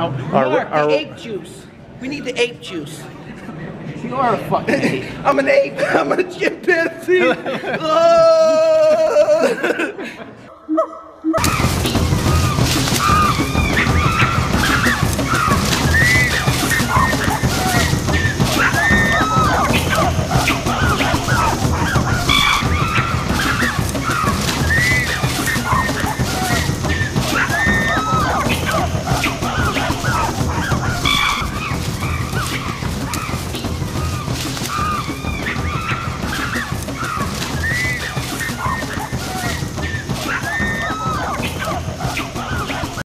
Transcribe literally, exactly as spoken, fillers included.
Mark, our, the ape juice. We need the ape juice. You are a fucking ape. I'm an ape. I'm a chimpanzee.